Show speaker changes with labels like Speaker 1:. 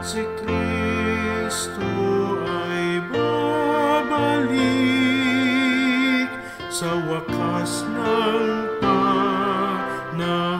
Speaker 1: si Kristo ay babalik sa wakas ng panahon.